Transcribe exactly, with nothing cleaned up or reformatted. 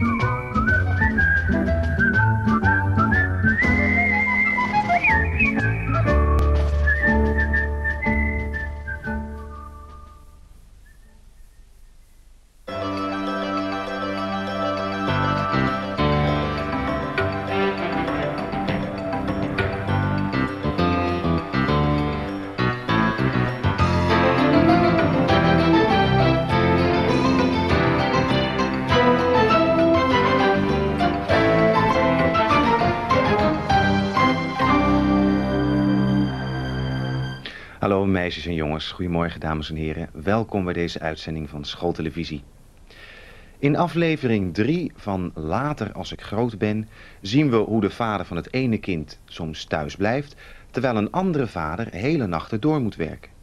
Hallo meisjes en jongens, goedemorgen dames en heren. Welkom bij deze uitzending van Schooltelevisie. In aflevering drie van Later als ik groot ben zien we hoe de vader van het ene kind soms thuis blijft, terwijl een andere vader hele nachten door moet werken.